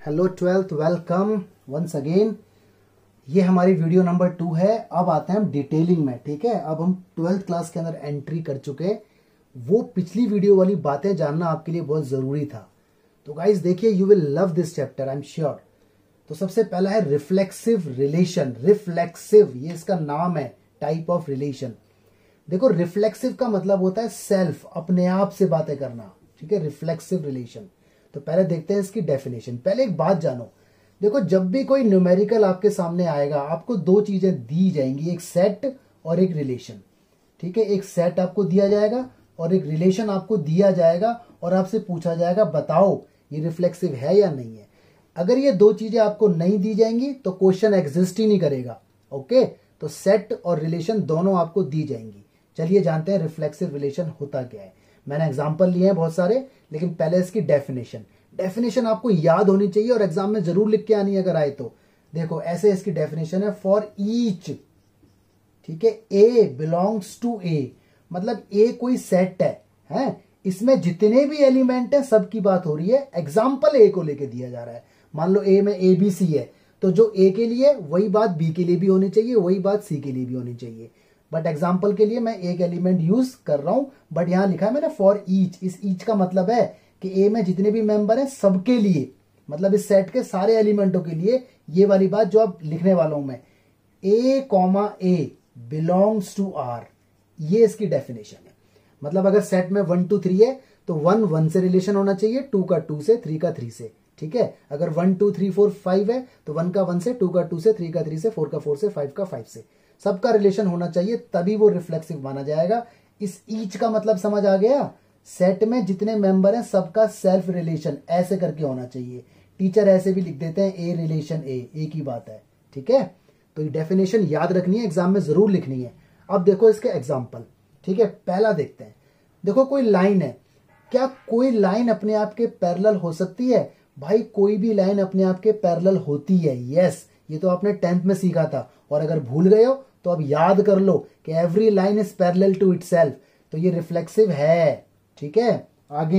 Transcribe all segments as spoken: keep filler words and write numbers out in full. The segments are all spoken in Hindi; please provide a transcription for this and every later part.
Hello twelfth, welcome once again. ये हमारी वीडियो नंबर टू है। अब आते हैं हम डिटेलिंग में। ठीक है, अब हम ट्वेल्थ क्लास के अंदर एंट्री कर चुके। वो पिछली वीडियो वाली बातें जानना आपके लिए बहुत जरूरी था। तो गाइज देखिए, you will love this chapter, I am sure. तो सबसे पहला है रिफ्लेक्सिव रिलेशन। रिफ्लेक्सिव, ये इसका नाम है, टाइप ऑफ रिलेशन। देखो, रिफ्लेक्सिव का मतलब होता है सेल्फ, अपने आप से बातें करना। ठीक है, रिफ्लेक्सिव रिलेशन। तो पहले देखते हैं इसकी डेफिनेशन। पहले एक बात जानो, देखो जब भी कोई न्यूमेरिकल आपके सामने आएगा, आपको दो चीजें दी जाएंगी, एक सेट और एक रिलेशन। ठीक है, एक सेट आपको दिया जाएगा और एक रिलेशन आपको दिया जाएगा और आपसे पूछा जाएगा बताओ ये रिफ्लेक्सिव है या नहीं है। अगर ये दो चीजें आपको नहीं दी जाएंगी तो क्वेश्चन एग्जिस्ट ही नहीं करेगा। ओके, तो सेट और रिलेशन दोनों आपको दी जाएंगी। चलिए जानते हैं रिफ्लेक्सिव रिलेशन होता क्या है। मैंने एग्जांपल लिए हैं बहुत सारे, लेकिन पहले इसकी डेफिनेशन डेफिनेशन आपको याद होनी चाहिए और एग्जाम में जरूर लिख के आनी है अगर आए तो। देखो ऐसे इसकी डेफिनेशन है, फॉर ईच, ठीक है, ए बिलोंग्स टू ए, मतलब ए कोई सेट है, है इसमें जितने भी एलिमेंट है सबकी बात हो रही है। एग्जाम्पल ए को लेके दिया जा रहा है। मान लो ए में ए बी सी है, तो जो ए के लिए वही बात बी के लिए भी होनी चाहिए, वही बात सी के लिए भी होनी चाहिए। बट एग्जाम्पल के लिए मैं एक एलिमेंट यूज कर रहा हूं, बट यहां लिखा है मैंने फॉर ईच। इस ईच का मतलब है कि ए में जितने भी मेंबर हैं सबके लिए, मतलब इस सेट के सारे एलिमेंटों के लिए ये वाली बात जो अब लिखने वाला हूं मैं, A comma A belongs to R, ये इसकी डेफिनेशन है। मतलब अगर सेट में वन टू थ्री है तो वन वन से रिलेशन होना चाहिए, टू का टू से, थ्री का थ्री से। ठीक है, अगर one two three four five है तो वन का वन से, टू का टू से, थ्री का थ्री से, फोर का फोर से, फाइव का फाइव से, सबका रिलेशन होना चाहिए, तभी वो रिफ्लेक्सिव माना जाएगा। इस ईच का मतलब समझ आ गया, सेट में जितने मेंबर हैं सबका सेल्फ रिलेशन ऐसे करके होना चाहिए। टीचर ऐसे भी लिख देते हैं ए रिलेशन ए, एक ही बात है। ठीक है, तो ये डेफिनेशन याद रखनी है, एग्जाम में जरूर लिखनी है। अब देखो इसके एग्जाम्पल। ठीक है, पहला देखते हैं। देखो कोई लाइन है, क्या कोई लाइन अपने आप के पैरेलल हो सकती है? भाई कोई भी लाइन अपने आप के पैरेलल होती है, यस। ये तो आपने टेंथ में सीखा था, और अगर भूल गए हो तो अब याद कर लो कि every line is parallel to itself, तो ये रिफ्लेक्सिव है। ठीक है, आगे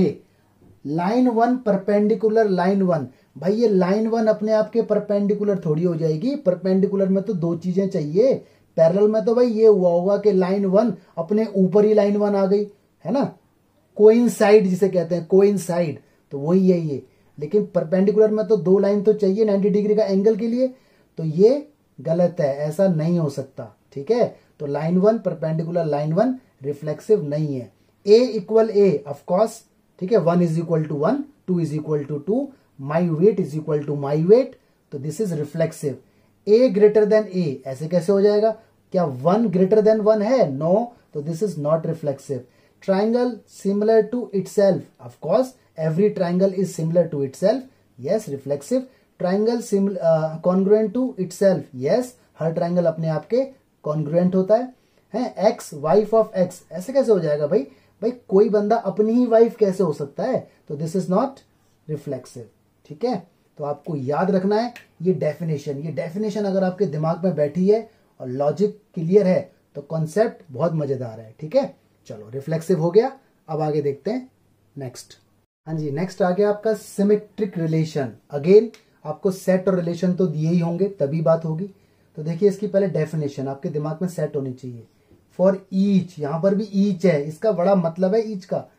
line one perpendicular line one. भाई ये लाइन वन अपने आप के परपेंडिकुलर थोड़ी हो जाएगी, परपेंडिकुलर में तो दो चीजें चाहिए, पैरेलल में तो भाई ये हुआ होगा कि लाइन वन अपने ऊपर ही लाइन वन आ गई, है ना, कोइंसाइड जिसे कहते हैं, कोइंसाइड, तो वही है ये। लेकिन परपेंडिकुलर में तो दो लाइन तो चाहिए नाइंटी डिग्री का एंगल के लिए, तो ये गलत है, ऐसा नहीं हो सकता। ठीक है, तो line one perpendicular line one reflexive नहीं है। ए इक्वल ए ऑफकोर्स, ठीक है, one is equal to one, two is equal to two, my weight is equal to my weight, तो this is reflexive. A greater than A, ऐसे कैसे हो जाएगा? क्या वन ग्रेटर देन वन है? नो, तो this is not reflexive. Triangle similar to itself, of course every triangle is similar to itself, yes, reflexive. Triangle similar uh, congruent to itself, yes, हर ट्राइंगल अपने आप के कॉन्ग्रुएंट होता है। हैं x वाइफ ऑफ x, ऐसे कैसे हो जाएगा भाई? भाई कोई बंदा अपनी ही वाइफ कैसे हो सकता है? तो दिस इज नॉट रिफ्लेक्सिव। ठीक है, तो आपको याद रखना है ये डेफिनेशन। ये डेफिनेशन अगर आपके दिमाग में बैठी है और लॉजिक क्लियर है तो कॉन्सेप्ट बहुत मजेदार है। ठीक है, चलो रिफ्लेक्सिव हो गया। अब आगे देखते हैं नेक्स्ट। हाँ जी, नेक्स्ट आ गया आपका सिमेट्रिक रिलेशन। अगेन आपको सेट और रिलेशन तो दिए ही होंगे तभी बात होगी। तो देखिए इसकी पहले डेफिनेशन आपके दिमाग में सेट होनी चाहिए। फॉर ईच, यहां पर भी ईच है, इसका बड़ा मतलब है ईच का।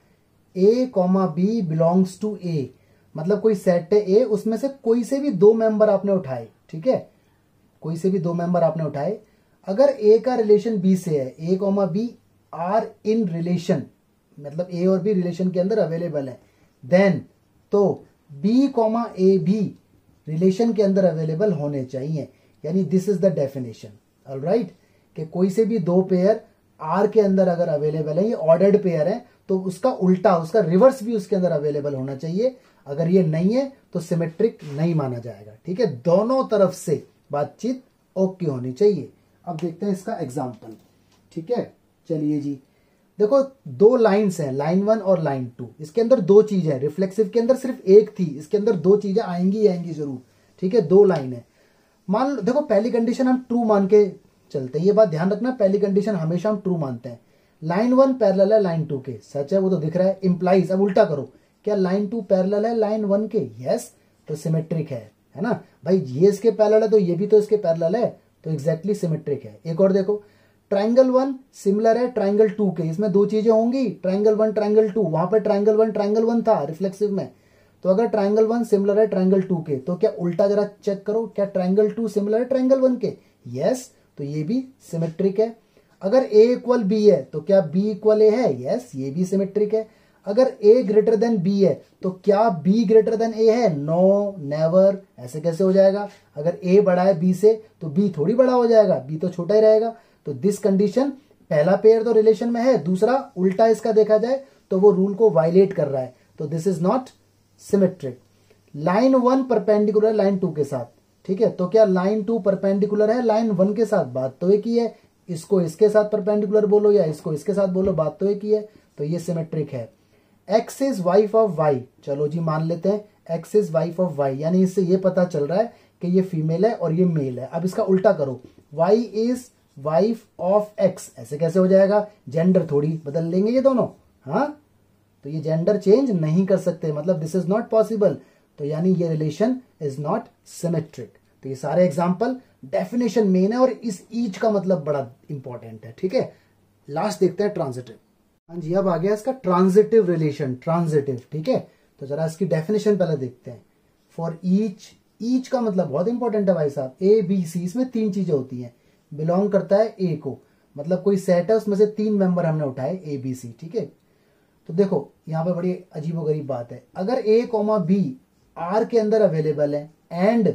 A comma B belongs to A, मतलब कोई सेट है ए, उसमें से कोई से भी दो मेंबर आपने उठाए। ठीक है, कोई से भी दो मेंबर आपने उठाए। अगर ए का रिलेशन बी से है, A comma B R in relation, मतलब ए और बी रिलेशन के अंदर अवेलेबल है, देन तो बी कॉमा ए भी रिलेशन के अंदर अवेलेबल होने चाहिए। यानी this is the definition, alright, कि कोई से भी दो पेयर आर के अंदर अगर अवेलेबल है, ये ऑर्डर्ड पेयर है, तो उसका उल्टा, उसका रिवर्स भी उसके अंदर अवेलेबल होना चाहिए। अगर ये नहीं है तो सिमेट्रिक नहीं माना जाएगा। ठीक है, दोनों तरफ से बातचीत ओके होनी चाहिए। अब देखते हैं इसका एग्जाम्पल। ठीक है, चलिए जी, देखो दो लाइंस हैं, लाइन वन और लाइन टू। इसके अंदर दो चीजें हैं, रिफ्लेक्सिव के अंदर सिर्फ एक थी, इसके अंदर दो चीजें आएंगी आएंगी जरूर। ठीक है, दो लाइन है। मान लो, देखो पहली कंडीशन हम ट्रू मान के चलते हैं, ये बात ध्यान रखना, पहली कंडीशन हमेशा हम ट्रू मानते हैं। लाइन वन पैरेलल है लाइन टू के, सच है, वो तो दिख रहा है। इंप्लाइज, अब उल्टा करो, क्या लाइन टू पैरेलल है लाइन वन के? यस, तो सिमेट्रिक है है ना भाई, ये इसके पैरेलल है तो ये भी तो इसके पैरेलल है, तो एग्जैक्टली सिमेट्रिक है। एक और देखो, ट्राइंगल वन सिमिलर है ट्राइंगल टू के, इसमें दो चीजें होंगी, ट्राइंगल वन ट्राइंगल टू, वहां पर ट्राइंगल वन ट्राइंगल वन था रिफ्लेक्सिव में, तो अगर ट्राइंगल वन सिमिलर है ट्राइंगल टू के, तो क्या उल्टा जरा चेक करो, क्या ट्राइंगल टू सिमिलर है ट्राइंगल वन के? यस, तो ये भी सिमेट्रिक है। अगर ए इक्वल बी है तो क्या बी इक्वल ए है? यस, ये भी सिमेट्रिक है। अगर ए ग्रेटर देन बी है तो क्या बी ग्रेटर देन ए है? No, never. ऐसे कैसे हो जाएगा? अगर ए बड़ा है बी से तो बी थोड़ी बड़ा हो जाएगा, बी तो छोटा ही रहेगा। तो दिस कंडीशन, पहला पेयर तो रिलेशन में है, दूसरा उल्टा इसका देखा जाए तो वो रूल को वायलेट कर रहा है, तो this is not symmetric. Line one perpendicular line two के साथ, ठीक है, तो क्या लाइन टू परपेंडिकुलर है लाइन वन के साथ? बात तो एक ही है। इसको इसके साथ परपेंडिकुलर बोलो या इसको इसके साथ बोलो, बात तो एक ही है, तो ये सिमेट्रिक है। X is wife of Y, चलो जी मान लेते हैं X is wife of Y, यानी इससे ये पता चल रहा है कि ये फीमेल है और ये मेल है। अब इसका उल्टा करो, Y is wife of X, ऐसे कैसे हो जाएगा? जेंडर थोड़ी बदल लेंगे ये दोनों, हाँ, तो ये जेंडर चेंज नहीं कर सकते, मतलब दिस इज नॉट पॉसिबल, तो यानी ये रिलेशन इज नॉट सिमेट्रिक। तो ये सारे एग्जांपल डेफिनेशन मेन है और इस ईच का मतलब बड़ा इंपॉर्टेंट है, ठीक है। लास्ट देखते हैं ट्रांजिटिव। हाँ जी, अब आ गया इसका ट्रांजिटिव रिलेशन, ट्रांजिटिव, ठीक है। तो जरा इसकी डेफिनेशन पहले देखते हैं। फॉर ईच, ईच का मतलब बहुत इंपॉर्टेंट है भाई साहब, ए बी सी, इसमें तीन चीजें होती हैं, बिलोंग करता है ए को, मतलब कोई सेट है उसमें से तीन मेंबर हमने उठाए ए बी सी, ठीक है। तो देखो यहां पे बड़ी अजीबोगरीब बात है, अगर ए कॉमा बी आर के अंदर अवेलेबल है and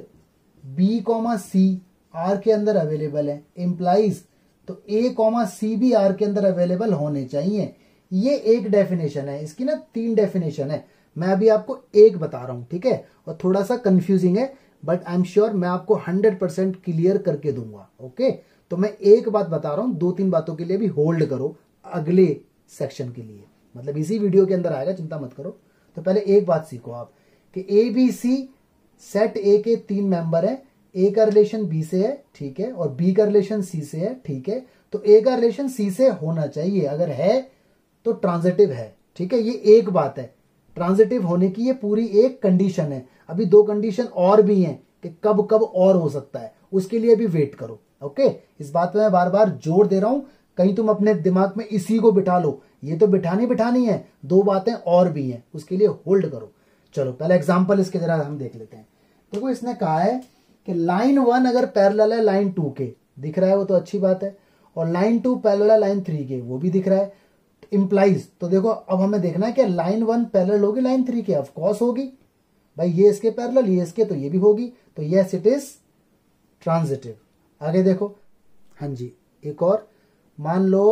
B comma C R के अंदर अवेलेबल है, इंप्लाइज तो ए कॉमा सी भी आर के अंदर अवेलेबल होने चाहिए। ये एक डेफिनेशन है, इसकी ना तीन डेफिनेशन है, मैं अभी आपको एक बता रहा हूं, ठीक है, और थोड़ा सा कंफ्यूजिंग है बट आई एम श्योर मैं आपको हंड्रेड परसेंट क्लियर करके दूंगा, ओके। तो मैं एक बात बता रहा हूं, दो तीन बातों के लिए भी होल्ड करो अगले सेक्शन के लिए, मतलब इसी वीडियो के अंदर आएगा, चिंता मत करो। तो पहले एक बात सीखो आप कि ए बी सी सेट ए के तीन मेंबर है, ए का रिलेशन बी से है, ठीक है, और बी का रिलेशन सी से है, ठीक है, तो ए का रिलेशन सी से होना चाहिए, अगर है तो ट्रांजिटिव है, ठीक है। ये एक बात है, ट्रांजिटिव होने की ये पूरी एक कंडीशन है। अभी दो कंडीशन और भी हैं कि कब कब और हो सकता है, उसके लिए भी वेट करो, ओके। इस बात पे मैं बार बार जोर दे रहा हूं, कहीं तुम अपने दिमाग में इसी को बिठा लो, ये तो बिठानी बिठानी है, दो बातें और भी हैं, उसके लिए होल्ड करो। चलो पहले एग्जांपल इसके जरा हम देख लेते हैं। देखो इसने कहा है कि लाइन वन अगर पैरेलल है लाइन टू के, दिख रहा है वो तो अच्छी बात है, और लाइन टू पैरेलल है लाइन थ्री के, वो भी दिख रहा है, इंप्लाइज तो देखो अब हमें देखना है कि लाइन वन पैरेलल होगी लाइन थ्री के, ऑफ कोर्स होगी भाई, ये इसके पैरेलल ये इसके, तो ये भी होगी, तो यस इट इज ट्रांजिटिव। आगे देखो, हाँ जी, एक और मान लो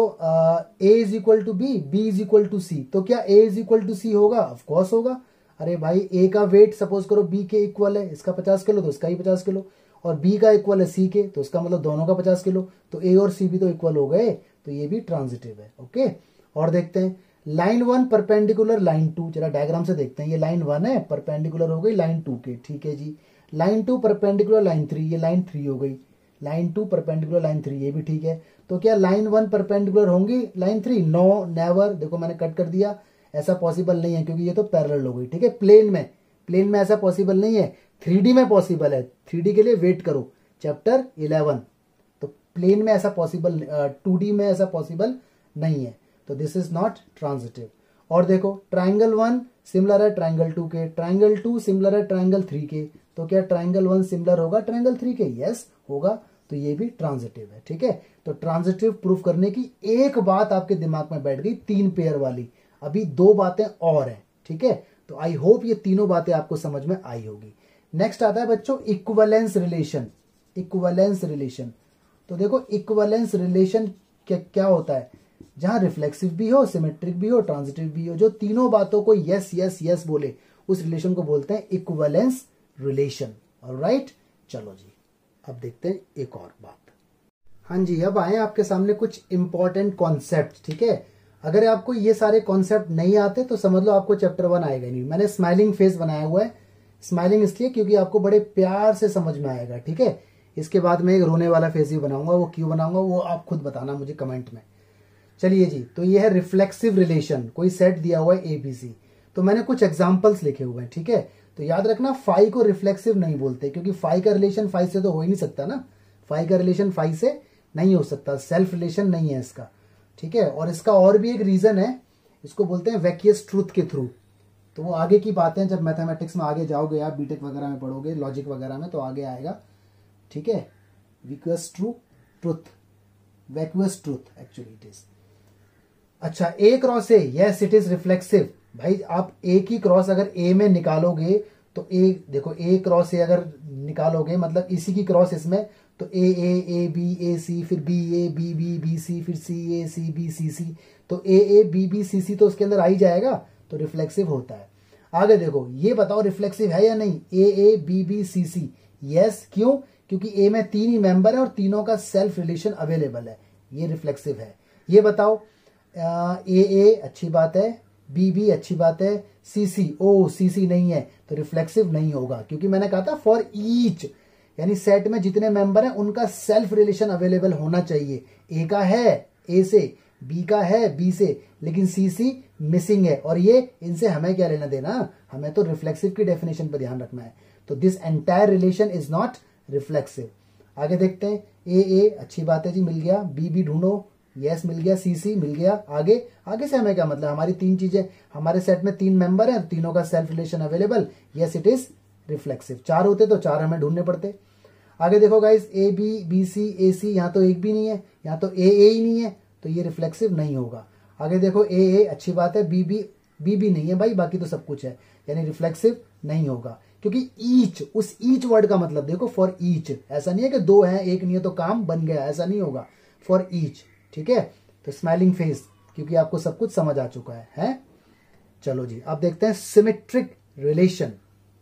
A is equal to B, B is equal to C, तो क्या A is equal to C होगा? ऑफ कोर्स होगा। अरे भाई ए का वेट सपोज करो बी के इक्वल है, इसका पचास किलो तो इसका ही पचास किलो, और बी का इक्वल है सी के, तो इसका मतलब दोनों का पचास किलो, तो ए और सी भी तो इक्वल हो गए, तो ये भी ट्रांजिटिव है, ओके। और देखते हैं line one perpendicular line two, जरा डायग्राम से देखते हैं, ये लाइन वन है, परपेंडिकुलर हो गई लाइन टू के, ठीक है जी। Line two perpendicular line three, ये लाइन थ्री हो गई, line two perpendicular line three, ये भी ठीक है। तो क्या लाइन वन परपेंडिकुलर होंगी लाइन थ्री? No, never. देखो मैंने कट कर दिया, ऐसा पॉसिबल नहीं है क्योंकि ये तो पैरेलल हो गई, ठीक है। प्लेन में, प्लेन में ऐसा पॉसिबल नहीं है, थ्री डी में पॉसिबल है, थ्री डी के लिए वेट करो चैप्टर इलेवन, तो प्लेन में ऐसा पॉसिबल, टू डी में ऐसा पॉसिबल नहीं है, तो दिस इज नॉट ट्रांजिटिव। और देखो ट्राइंगल वन सिमिलर है ट्राइंगल टू के, ट्राइंगल टू सिमिलर है ट्राइंगल थ्री के, तो क्या ट्राइंगल वन सिमिलर होगा ट्राइंगल थ्री के? यस होगा, तो ये भी ट्रांजिटिव है, ठीक है। तो ट्रांजिटिव प्रूफ करने की एक बात आपके दिमाग में बैठ गई, तीन पेयर वाली, अभी दो बातें और हैं, ठीक है। तो आई होप ये तीनों बातें आपको समझ में आई होगी। नेक्स्ट आता है बच्चों इक्विवेलेंस रिलेशन। इक्विवेलेंस रिलेशन, तो देखो इक्विवेलेंस रिलेशन क्या क्या होता है? जहां रिफ्लेक्सिव भी हो, सिमेट्रिक भी हो, ट्रांजिटिव भी हो, जो तीनों बातों को यस यस यस बोले, उस रिलेशन को बोलते हैं इक्विवेलेंस रिलेशन, ऑलराइट। चलो जी अब देखते हैं एक और बात। हाँ जी, अब आए आपके सामने कुछ इंपॉर्टेंट कॉन्सेप्ट, ठीक है। अगर आपको ये सारे कॉन्सेप्ट नहीं आते तो समझ लो आपको चैप्टर वन आएगा नहीं। मैंने स्माइलिंग फेस बनाया हुआ है, स्माइलिंग इसलिए क्योंकि आपको बड़े प्यार से समझ में आएगा, ठीक है। इसके बाद मैं एक रोने वाला फेस भी बनाऊंगा, वो क्यों बनाऊंगा वो आप खुद बताना मुझे कमेंट में। चलिए जी, तो ये है रिफ्लेक्सिव रिलेशन, कोई सेट दिया हुआ है एबीसी, तो मैंने कुछ एग्जांपल्स लिखे हुए हैं, ठीक है। तो याद रखना फाई को रिफ्लेक्सिव नहीं बोलते, क्योंकि फाई का रिलेशन फाई से तो हो ही नहीं सकता ना, फाई का रिलेशन फाई से नहीं हो सकता, सेल्फ रिलेशन नहीं है इसका, ठीक है। और इसका और भी एक रीजन है, इसको बोलते हैं वैक्यूअस ट्रूथ के थ्रू। तो वो आगे की बातें जब मैथमेटिक्स में आगे जाओगे आप, बीटेक वगैरह में पढ़ोगे, लॉजिक वगैरह में, तो आगे आएगा, ठीक है। Vacuous true truth, vacuous truth actually it is. अच्छा, A cross A, yes it is reflexive. भाई आप ए की क्रॉस अगर ए में निकालोगे तो ए, देखो ए क्रॉस ए अगर निकालोगे मतलब इसी की क्रॉस इसमें, तो ए ए ए बी ए सी, फिर B A B B B C, फिर C A C B C सी, तो ए ए बी बी सी सी तो उसके अंदर आ ही जाएगा, तो रिफ्लेक्सिव होता है। आगे देखो, ये बताओ रिफ्लेक्सिव है या नहीं, A A B B C C, yes. क्यों? क्योंकि ए में तीन ही मेंबर है और तीनों का सेल्फ रिलेशन अवेलेबल है, ये रिफ्लेक्सिव है। ये बताओ ए ए अच्छी बात है, बी बी अच्छी बात है, सी सी, ओ सी सी नहीं है, तो रिफ्लेक्सिव नहीं होगा, क्योंकि मैंने कहा था फॉर ईच, यानी सेट में जितने मेंबर हैं उनका सेल्फ रिलेशन अवेलेबल होना चाहिए। ए का है ए से, बी का है बी से, लेकिन सी सी मिसिंग है, और ये इनसे हमें क्या लेना देना, हमें तो रिफ्लेक्सिव की डेफिनेशन पर ध्यान रखना है। तो this entire relation is not reflexive. आगे देखते हैं, ए ए अच्छी बात है जी, मिल गया, बी बी ढूंढो, यस मिल गया, सी सी मिल गया। आगे आगे से हमें क्या मतलब, हमारी तीन चीजें, हमारे सेट में तीन मेंबर हैं, तीनों का self relation available, yes it is reflexive. चार होते तो चार हमें ढूंढने पड़ते। आगे देखो guys, A B B C A C, यहाँ तो एक भी नहीं है, यहाँ तो ए ए ही नहीं है, तो ये रिफ्लेक्सिव नहीं होगा। आगे देखो, ए ए अच्छी बात है, बी बी बी बी नहीं है भाई, बाकी तो सब कुछ है, यानी रिफ्लेक्सिव नहीं होगा, क्योंकि ईच, उस ईच वर्ड का मतलब देखो, फॉर ईच, ऐसा नहीं है कि दो हैं एक नहीं है तो काम बन गया, ऐसा नहीं होगा, फॉर ईच, ठीक है। तो स्माइलिंग फेस, क्योंकि आपको सब कुछ समझ आ चुका है, है? चलो जी, अब देखते हैं सिमेट्रिक रिलेशन।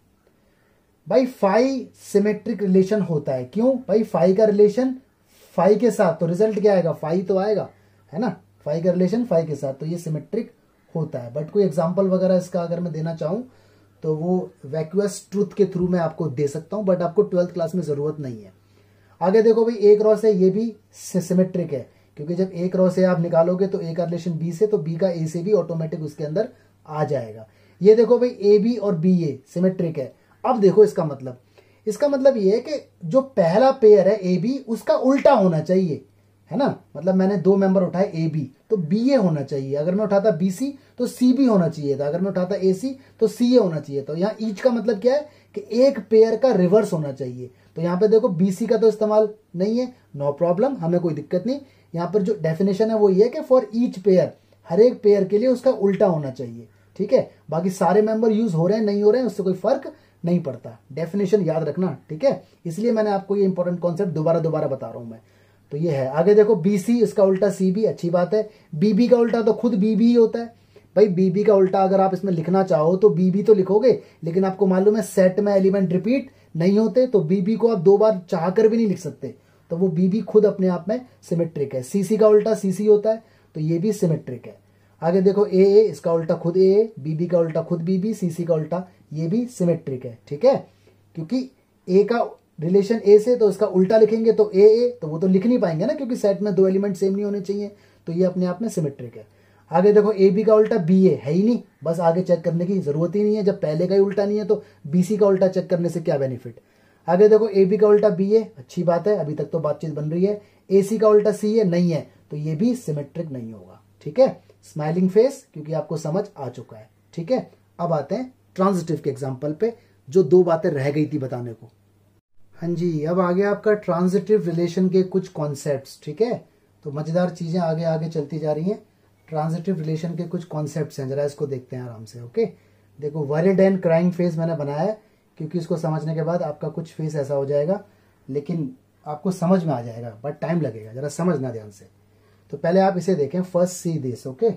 भाई फाई सिमेट्रिक रिलेशन होता है, क्यों भाई? फाई का रिलेशन फाई के साथ, तो रिजल्ट क्या आएगा, फाई तो आएगा, है ना। फाई का रिलेशन फाई के साथ, तो ये सिमेट्रिक होता है। बट कोई एग्जांपल वगैरह इसका अगर मैं देना चाहूं तो वो वैक्यूअस ट्रूथ के थ्रू मैं आपको दे सकता हूं, बट आपको ट्वेल्थ क्लास में जरूरत नहीं है। आगे देखो भाई, ए क्रॉस है, ये भी सिमेट्रिक है, क्योंकि जब ए क्रॉस ए आप निकालोगे तो ए का रिलेशन बी से, तो बी का ए से भी ऑटोमेटिक उसके अंदर आ जाएगा। ये देखो भाई, ए बी और बी ए सिमेट्रिक है। अब देखो इसका मतलब, इसका मतलब ये है कि जो पहला पेयर है ए बी, उसका उल्टा होना चाहिए, है ना। मतलब मैंने दो मेंबर उठाए ए बी, तो बी ए होना चाहिए। अगर मैं उठाता बी सी तो सी बी होना चाहिए था, अगर मैं उठाता ए सी तो सी ए होना चाहिए। तो यहाँ ईच का मतलब क्या है कि एक पेयर का रिवर्स होना चाहिए। तो यहाँ पे देखो, बी सी का तो इस्तेमाल नहीं है, नो प्रॉब्लम, हमें कोई दिक्कत नहीं। यहाँ पर जो डेफिनेशन है वो ये है कि फॉर ईच पेयर, हर एक पेयर के लिए उसका उल्टा होना चाहिए, ठीक है। बाकी सारे मेंबर यूज हो रहे हैं नहीं हो रहे हैं उससे कोई फर्क नहीं पड़ता, डेफिनेशन याद रखना, ठीक है। इसलिए मैंने आपको ये इंपॉर्टेंट कॉन्सेप्ट दोबारा दोबारा बता रहा हूं मैं। तो ये है। आगे देखो, बीसी, इसका उल्टा सीबी, अच्छी बात है। बीबी का उल्टा तो खुद बीबी ही होता है भाई। बीबी का उल्टा अगर आप इसमें लिखना चाहो तो बीबी तो लिखोगे, लेकिन आपको मालूम है सेट में एलिमेंट रिपीट नहीं होते, तो बीबी को आप दो बार चाह कर भी नहीं लिख सकते, तो वो बीबी खुद अपने आप में सिमेट्रिक है। सीसी का उल्टा सीसी होता है, तो ये भी सिमेट्रिक है। आगे देखो, ए ए, इसका उल्टा खुद ए ए, बीबी का उल्टा खुद बीबी, सीसी का उल्टा ये भी सिमेट्रिक है, ठीक है। क्योंकि ए का रिलेशन ए से, तो इसका उल्टा लिखेंगे तो ए ए, तो वो तो लिख नहीं पाएंगे ना, क्योंकि सेट में दो एलिमेंट सेम नहीं होने चाहिए, तो ये अपने आप में सिमेट्रिक है। आगे देखो, ए बी का उल्टा बी ए है ही नहीं, बस आगे चेक करने की जरूरत ही नहीं है, जब पहले का ही उल्टा नहीं है तो बीसी का उल्टा चेक करने से क्या बेनिफिट। आगे देखो, ए बी का उल्टा बी ए, अच्छी बात है, अभी तक तो बातचीत बन रही है। ए सी का उल्टा सी ए नहीं है, तो ये भी सिमेट्रिक नहीं होगा, ठीक है। स्माइलिंग फेस, क्योंकि आपको समझ आ चुका है, ठीक है। अब आते हैं ट्रांजिटिव के एग्जाम्पल पे, जो दो बातें रह गई थी बताने को। हाँ जी, अब आगे आपका ट्रांजिटिव रिलेशन के कुछ कॉन्सेप्ट्स, ठीक है। तो मजेदार चीजें आगे आगे चलती जा रही हैं। ट्रांजिटिव रिलेशन के कुछ कॉन्सेप्ट्स हैं, जरा इसको देखते हैं आराम से, ओके। देखो, वरिड एंड क्राइंग फेस मैंने बनाया है, क्योंकि इसको समझने के बाद आपका कुछ फेस ऐसा हो जाएगा, लेकिन आपको समझ में आ जाएगा, बट टाइम लगेगा, जरा समझना ध्यान से। तो पहले आप इसे देखें, फर्स्ट सी दिस, ओके।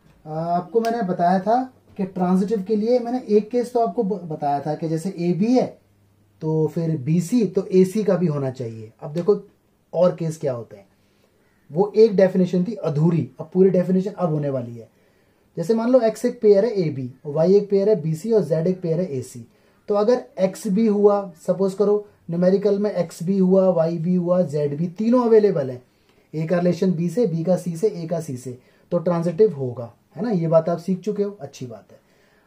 आपको मैंने बताया था कि ट्रांजिटिव के लिए मैंने एक केस तो आपको बताया था कि जैसे ए बी है तो फिर बी सी, तो ए सी का भी होना चाहिए। अब देखो और केस क्या होते हैं, वो एक डेफिनेशन थी अधूरी, अब पूरी डेफिनेशन अब होने वाली है। जैसे मान लो एक्स एक पेयर है ए बी, वाई एक पेयर है बी सी और जेड एक पेयर है ए सी। तो अगर एक्स भी हुआ, सपोज करो न्यूमेरिकल में एक्स भी हुआ, वाई भी हुआ, जेड भी, तीनों अवेलेबल है, ए का रिलेशन बी से, बी का सी से, ए का सी से, तो ट्रांजिटिव होगा, है ना। ये बात आप सीख चुके हो, अच्छी बात है।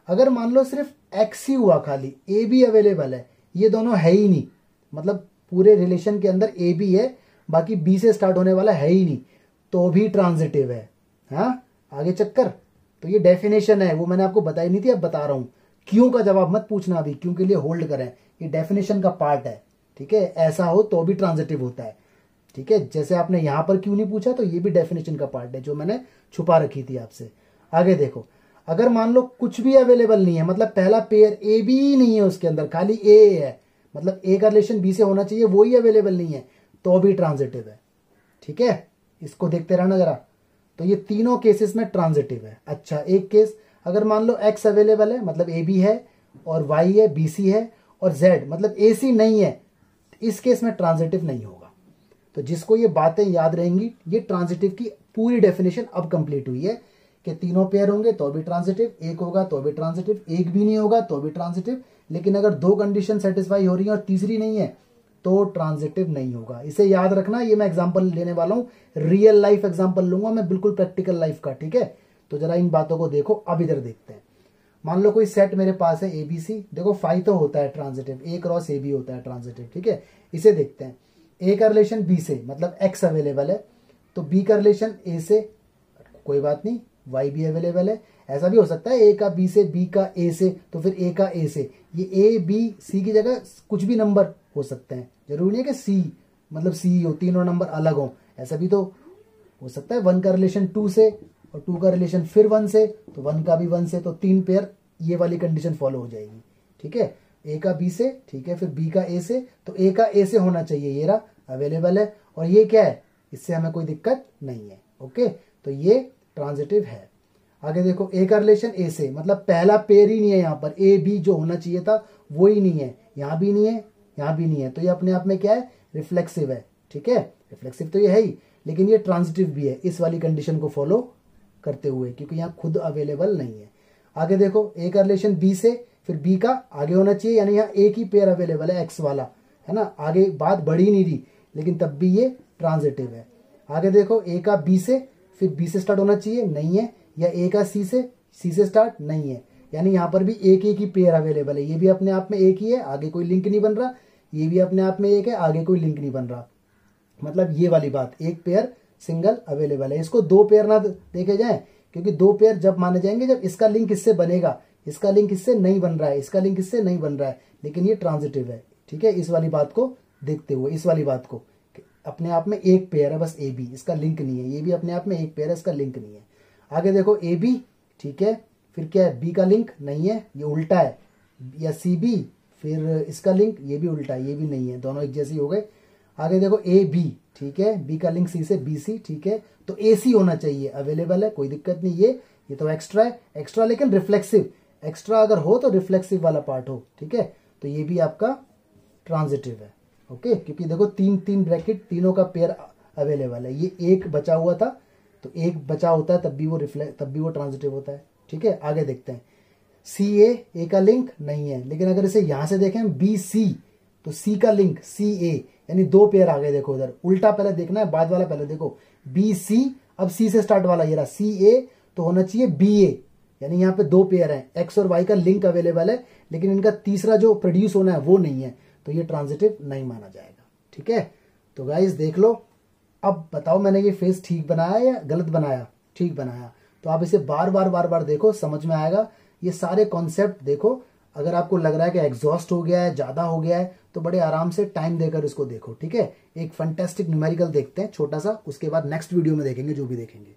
अगर मान लो सिर्फ एक्स ही हुआ, खाली ए बी अवेलेबल है, ये दोनों है ही नहीं, मतलब पूरे रिलेशन के अंदर ए बी है, बाकी बी से स्टार्ट होने वाला है ही नहीं, तो भी ट्रांजिटिव है। हाँ, आगे चक्कर। तो ये डेफिनेशन है, वो मैंने आपको बताई नहीं थी, अब बता रहा हूं। क्यों का जवाब मत पूछना अभी, क्यों के लिए होल्ड करें, ये डेफिनेशन का पार्ट है, ठीक है। ऐसा हो तो भी ट्रांजिटिव होता है, ठीक है। जैसे आपने यहां पर क्यों नहीं पूछा, तो ये भी डेफिनेशन का पार्ट है जो मैंने छुपा रखी थी आपसे। आगे देखो, अगर मान लो कुछ भी अवेलेबल नहीं है, मतलब पहला पेयर ए बी नहीं है, उसके अंदर खाली ए है, मतलब ए का रिलेशन बी से होना चाहिए, वो ही अवेलेबल नहीं है, तो भी ट्रांजिटिव है, ठीक है। इसको देखते रहना जरा। तो ये तीनों केसेस में ट्रांजिटिव है। अच्छा, एक केस, अगर मान लो एक्स अवेलेबल है, मतलब ए बी है, और वाई है, बी सी है, और जेड मतलब ए सी नहीं है, इस केस में ट्रांजिटिव नहीं होगा। तो जिसको ये बातें याद रहेंगी, ये ट्रांजिटिव की पूरी डेफिनेशन अब कंप्लीट हुई है कि तीनों पेयर होंगे तो भी ट्रांजिटिव, एक होगा तो भी ट्रांजिटिव, एक भी नहीं होगा तो भी ट्रांजिटिव, लेकिन अगर दो कंडीशन सेटिस्फाई हो रही है और तीसरी नहीं है तो ट्रांजिटिव नहीं होगा। इसे याद रखना। ये मैं एग्जांपल लेने वाला हूं, रियल लाइफ एग्जांपल लूंगा मैं, बिल्कुल प्रैक्टिकल लाइफ का, ठीक है। तो जरा इन बातों को देखो। अब इधर देखते हैं, मान लो कोई सेट मेरे पास है एबीसी, देखो फाइव तो होता है transitive, A cross A B होता है ट्रांजिटिव, ठीक है। इसे देखते हैं, ए का रिलेशन बी से, मतलब एक्स अवेलेबल है, तो बी का रिलेशन ए से, कोई बात नहीं, वाई भी अवेलेबल है। ऐसा भी हो सकता है ए का बी से, बी का ए से, तो फिर ए का ए से, ये ए बी सी की जगह कुछ भी नंबर हो सकते हैं, जरूरी नहीं है कि सी मतलब सी हो, तीनों नंबर अलग हो, ऐसा भी तो हो सकता है। वन का रिलेशन टू से और टू का रिलेशन फिर वन से, तो वन का भी वन से, तो तीन पेयर, ये वाली कंडीशन फॉलो हो जाएगी, ठीक है। ए का बी से, ठीक है, फिर बी का ए से, तो ए का ए से होना चाहिए, ये रहा अवेलेबल है, और ये क्या है, इससे हमें कोई दिक्कत नहीं है, ओके। तो ये ट्रांजिटिव है। आगे देखो, ए का रिलेशन ए से, मतलब पहला पेयर ही नहीं है, यहां पर ए बी जो होना चाहिए था वो ही नहीं है, यहां भी नहीं है, यहां भी नहीं है, तो ये अपने आप में क्या है, रिफ्लेक्सिव है, ठीक है। रिफ्लेक्सिव तो ये है ही, लेकिन ये ट्रांजिटिव भी है इस वाली कंडीशन को फॉलो करते हुए, क्योंकि यहां खुद अवेलेबल नहीं है। आगे देखो, ए का रिलेशन बी से, फिर बी का आगे होना चाहिए, यानी यहाँ एक ही पेयर अवेलेबल है, एक्स वाला, है ना। आगे बात बढ़ी नहीं रही, लेकिन तब भी ये ट्रांजिटिव है। आगे देखो, ए का बी से, फिर बी से स्टार्ट होना चाहिए, नहीं है, या ए का सी से, सी से स्टार्ट, नहीं है, यानी यहां पर भी एक एक ही पेयर अवेलेबल है, ये भी अपने आप में एक ही है, आगे कोई लिंक नहीं बन रहा, ये भी अपने आप में एक है, आगे कोई लिंक नहीं बन रहा, मतलब ये वाली बात, एक पेयर सिंगल अवेलेबल है। इसको दो पेयर ना देखे जाए, क्योंकि दो पेयर जब माने जाएंगे जब इसका लिंक इससे बनेगा, इसका लिंक इससे नहीं बन रहा है, इसका लिंक इससे नहीं बन रहा है, लेकिन ये ट्रांजिटिव है, ठीक है। इस वाली बात को देखते हुए, इस वाली बात को, अपने आप में एक पेयर है बस ए बी, इसका लिंक नहीं है, ये भी अपने आप में एक पेयर है, इसका लिंक नहीं है। आगे देखो, ए बी, ठीक है, फिर क्या है, बी का लिंक नहीं है, ये उल्टा है, या सी बी, फिर इसका लिंक, ये भी उल्टा है, ये भी नहीं है, दोनों एक जैसे हो गए। आगे देखो, ए बी, ठीक है, बी का लिंक सी से, बी सी, ठीक है, तो ए सी होना चाहिए, अवेलेबल है, कोई दिक्कत नहीं। ये ये तो एक्स्ट्रा है, एक्स्ट्रा लेकिन रिफ्लेक्सिव, एक्स्ट्रा अगर हो तो रिफ्लेक्सिव वाला पार्ट हो, ठीक है। तो ये भी आपका ट्रांजिटिव है, ओके, क्योंकि देखो तीन तीन ब्रैकेट, तीनों का पेयर अवेलेबल है, ये एक बचा हुआ था, तो एक बचा होता है तब भी वो रिफ्लेक्ट, तब भी वो ट्रांजिटिव होता है, ठीक है। आगे देखते हैं, सी ए, ए का लिंक नहीं है, लेकिन अगर इसे यहां से देखें बी सी, तो सी का लिंक सी ए, यानी दो पेयर आ गए। देखो उधर उल्टा पहले देखना है, बाद वाला पहले देखो, बी सी, अब सी से स्टार्ट वाला ये रहा सी ए, तो होना चाहिए बी ए, यानी यहाँ पे दो पेयर हैं, एक्स और वाई का लिंक अवेलेबल है, लेकिन इनका तीसरा जो प्रोड्यूस होना है वो नहीं है, तो ये ट्रांजिटिव नहीं माना जाएगा, ठीक है। तो गाइस देख लो, अब बताओ मैंने ये फेस ठीक बनाया या गलत बनाया? ठीक बनाया। तो आप इसे बार बार बार बार देखो, समझ में आएगा। ये सारे कॉन्सेप्ट देखो, अगर आपको लग रहा है कि एग्जॉस्ट हो गया है, ज्यादा हो गया है, तो बड़े आराम से टाइम देकर इसको देखो, ठीक है। एक फैंटास्टिक न्यूमेरिकल देखते हैं छोटा सा, उसके बाद नेक्स्ट वीडियो में देखेंगे जो भी देखेंगे।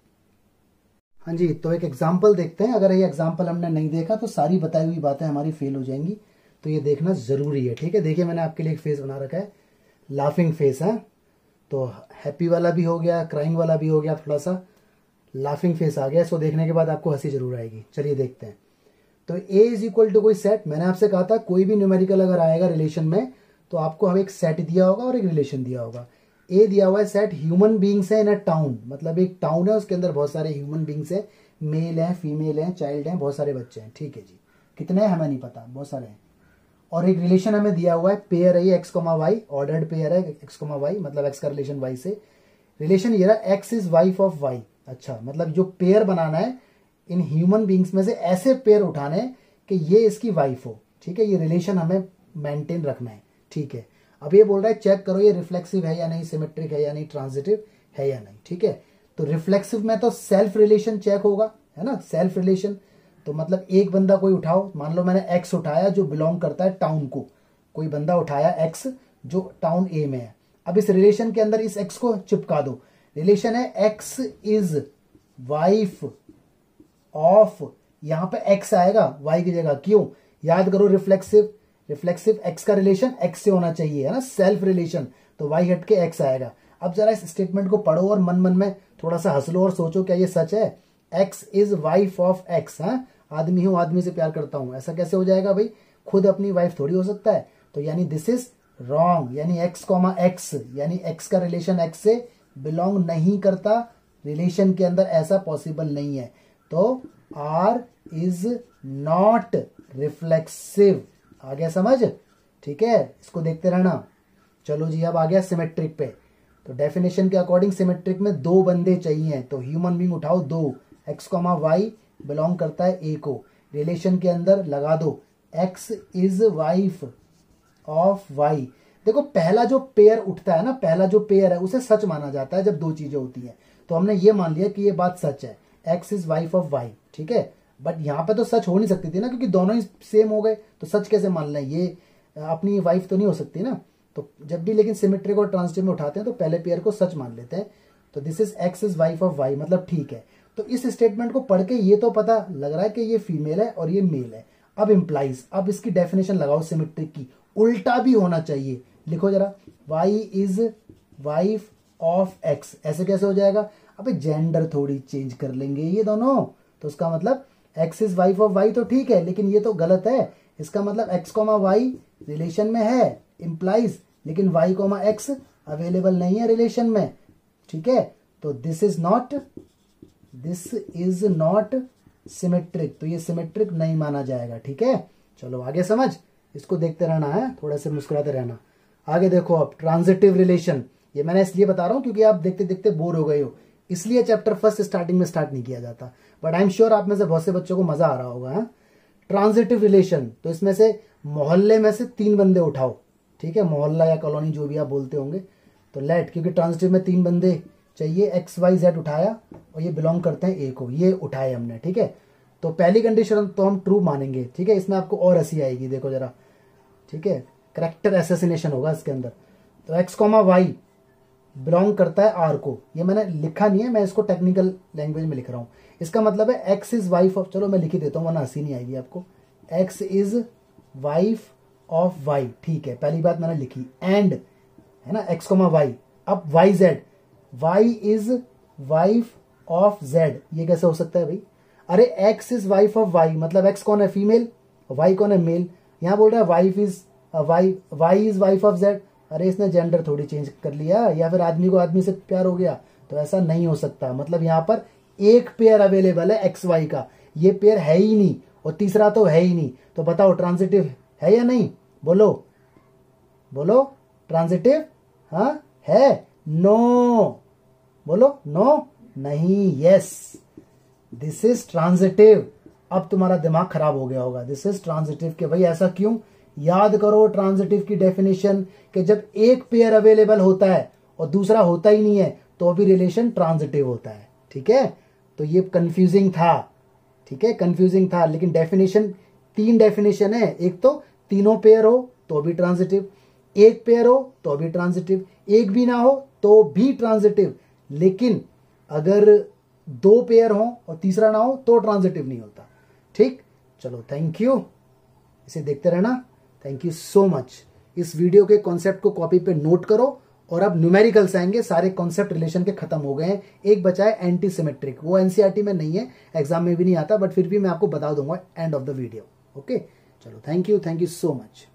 हाँ जी, तो एक एग्जाम्पल देखते हैं। अगर ये एग्जाम्पल हमने नहीं देखा तो सारी बताई हुई बातें हमारी फेल हो जाएंगी, तो ये देखना जरूरी है, ठीक है। देखिए मैंने आपके लिए एक फेस बना रखा है, लाफिंग फेस है, तो हैप्पी वाला भी हो गया, क्राइंग वाला भी हो गया, थोड़ा सा लाफिंग फेस आ गया। इसको देखने के बाद आपको हंसी जरूर आएगी। चलिए देखते हैं। तो ए इज इक्वल टू कोई सेट, मैंने आपसे कहा था कोई भी न्यूमेरिकल अगर आएगा रिलेशन में तो आपको हमें एक सेट दिया होगा और एक रिलेशन दिया होगा। ए दिया हुआ है सेट ह्यूमन बींग्स है इन अ टाउन, मतलब एक टाउन है, उसके अंदर बहुत सारे ह्यूमन बींग्स है, मेल हैं, फीमेल हैं, चाइल्ड हैं, बहुत सारे बच्चे हैं, ठीक है जी। कितने हैं हमें नहीं पता, बहुत सारे हैं। और एक रिलेशन हमें दिया हुआ है, पेयर है ये X comma Y, ordered pair है एक्स कोमा वाई, मतलब एक्स का रिलेशन वाई से। रिलेशन ये रहा X is wife of Y. अच्छा, मतलब जो पेयर बनाना है इन ह्यूमन बींग्स में से ऐसे पेयर उठाने कि ये इसकी वाइफ हो, ठीक है, ये रिलेशन हमें मेंटेन रखना है, ठीक है। अब ये बोल रहा है चेक करो ये रिफ्लेक्सिव है या नहीं, सिमेट्रिक है या नहीं, ट्रांजिटिव है या नहीं, ठीक है। तो रिफ्लेक्सिव में तो सेल्फ रिलेशन चेक होगा, है ना, सेल्फ रिलेशन। तो मतलब एक बंदा कोई उठाओ, मान लो मैंने एक्स उठाया जो बिलोंग करता है टाउन को, कोई बंदा उठाया एक्स जो टाउन ए में है। अब इस रिलेशन के अंदर इस एक्स को चिपका दो, रिलेशन है एक्स इज वाइफ ऑफ, यहां पे एक्स आएगा वाई की जगह, क्यों, याद करो रिफ्लेक्सिव, रिफ्लेक्सिव एक्स का रिलेशन एक्स से होना चाहिए, है ना, सेल्फ रिलेशन, तो वाई हट के एक्स आएगा। अब जरा इस स्टेटमेंट को पढ़ो और मन मन में थोड़ा सा हंस लो और सोचो क्या ये सच है, X is wife of X, हाँ, आदमी हूं आदमी से प्यार करता हूं, ऐसा कैसे हो जाएगा भाई, खुद अपनी वाइफ थोड़ी हो सकता है। तो यानी दिस इज रॉन्ग, यानी एक्स कॉमा एक्स, यानी एक्स का रिलेशन एक्स से बिलोंग नहीं करता, रिलेशन के अंदर ऐसा पॉसिबल नहीं है। तो आर इज नॉट रिफ्लेक्सिव, आ गया समझ, ठीक है, इसको देखते रहना। चलो जी अब आ गया सिमेट्रिक पे। तो डेफिनेशन के अकॉर्डिंग सिमेट्रिक में दो बंदे चाहिए, तो ह्यूमन बींग उठाओ दो, एक्स कॉमा वाई बिलोंग करता है ए को, रिलेशन के अंदर लगा दो X is wife of Y. देखो पहला जो पेयर उठता है ना, पहला जो पेयर है उसे सच माना जाता है जब दो चीजें होती हैं। तो हमने ये मान लिया कि ये बात सच है, X is wife of Y, ठीक है। बट यहाँ पे तो सच हो नहीं सकती थी ना, क्योंकि दोनों ही सेम हो गए, तो सच कैसे मान लें, ये अपनी वाइफ तो नहीं हो सकती ना। तो जब भी लेकिन सिमेट्रिक और ट्रांजिटिव में उठाते हैं तो पहले पेयर को सच मान लेते हैं। तो this is X is wife of Y, मतलब ठीक है। तो इस स्टेटमेंट को पढ़ के ये तो पता लग रहा है कि ये फीमेल है और ये मेल है। अब इंप्लाइज, अब इसकी डेफिनेशन लगाओ सिमेट्रिक की, उल्टा भी होना चाहिए, लिखो जरा, Y is wife of X, ऐसे कैसे हो जाएगा, अबे जेंडर थोड़ी चेंज कर लेंगे ये दोनों, तो उसका मतलब x is wife of y तो ठीक है, लेकिन ये तो गलत है। इसका मतलब एक्स कॉमा वाई रिलेशन में है, इंप्लाइज, लेकिन वाई कॉमा एक्स अवेलेबल नहीं है रिलेशन में, ठीक है। तो this is not, this is not symmetric, तो ये सिमेट्रिक नहीं माना जाएगा, ठीक है। चलो आगे समझ, इसको देखते रहना है, थोड़ा सा मुस्कुराते रहना। आगे देखो अब ट्रांजिटिव रिलेशन, ये मैंने इसलिए बता रहा हूं क्योंकि आप देखते देखते बोर हो गए हो, इसलिए चैप्टर फर्स्ट स्टार्टिंग में स्टार्ट नहीं किया जाता, बट आई एम श्योर आप में से बहुत से बच्चों को मजा आ रहा होगा। ट्रांजिटिव रिलेशन, तो इसमें से मोहल्ले में से तीन बंदे उठाओ, ठीक है, मोहल्ला या कॉलोनी जो भी आप बोलते होंगे, तो लेट, क्योंकि ट्रांजिटिव में तीन बंदे चाहिए, एक्स वाई जेड उठाया और ये बिलोंग करते हैं ए को, ये उठाए हमने, ठीक है। तो पहली कंडीशन तो हम ट्रू मानेंगे, ठीक है, इसमें आपको और हंसी आएगी, देखो जरा, ठीक है, करेक्टर एसेसिनेशन होगा इसके अंदर। तो एक्स कॉमा वाई बिलोंग करता है आर को, ये मैंने लिखा नहीं है, मैं इसको टेक्निकल लैंग्वेज में लिख रहा हूं। इसका मतलब है एक्स इज वाइफ ऑफ, चलो मैं लिख ही देता हूं वरना हंसी नहीं आएगी आपको, x is wife of Y, ठीक है, पहली बात मैंने लिखी, एंड, है ना, एक्स कॉमा वाई। अब y z, y is wife of z, ये कैसे हो सकता है भाई, अरे x is wife of Y, मतलब एक्स कौन है, फीमेल, वाई कौन है, मेल। यहां बोल रहा है wife is y, y is wife of z, अरे इसने जेंडर थोड़ी चेंज कर लिया, या फिर आदमी को आदमी से प्यार हो गया, तो ऐसा नहीं हो सकता। मतलब यहां पर एक पेयर अवेलेबल है एक्स वाई का, ये पेयर है ही नहीं, और तीसरा तो है ही नहीं। तो बताओ ट्रांजिटिव है या नहीं, बोलो बोलो, ट्रांजिटिव हाँ है, नो, बोलो नो, नहीं, यस, दिस इज ट्रांजिटिव। अब तुम्हारा दिमाग खराब हो गया होगा, दिस इज ट्रांजिटिव के भाई ऐसा क्यों, याद करो ट्रांजिटिव की डेफिनेशन कि जब एक पेयर अवेलेबल होता है और दूसरा होता ही नहीं है तो भी रिलेशन ट्रांजिटिव होता है, ठीक है। तो ये कंफ्यूजिंग था, ठीक है, कंफ्यूजिंग था, लेकिन डेफिनेशन, तीन डेफिनेशन है, एक तो तीनों पेयर हो तो भी ट्रांजिटिव, एक पेयर हो तो भी ट्रांजिटिव, एक भी ना हो तो भी ट्रांजिटिव, लेकिन अगर दो पेयर हो और तीसरा ना हो तो ट्रांजिटिव नहीं होता, ठीक। चलो थैंक यू, इसे देखते रहना, थैंक यू सो मच। इस वीडियो के कॉन्सेप्ट को कॉपी पे नोट करो, और अब न्यूमेरिकल्स आएंगे, सारे कॉन्सेप्ट रिलेशन के खत्म हो गए हैं, एक बचा है एंटी सिमेट्रिक, वो एनसीईआरटी में नहीं है, एग्जाम में भी नहीं आता, बट फिर भी मैं आपको बता दूंगा end of the video, okay. चलो thank you, thank you so much.